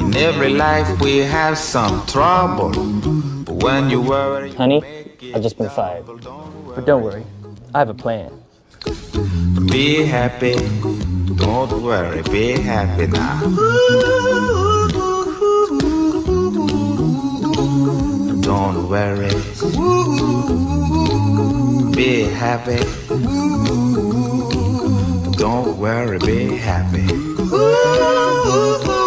In every life we have some trouble. But when you worry, Honey, I've just been fired. But don't worry, I have a plan. Be happy, don't worry, be happy now. Don't worry, be happy. Don't worry, be happy.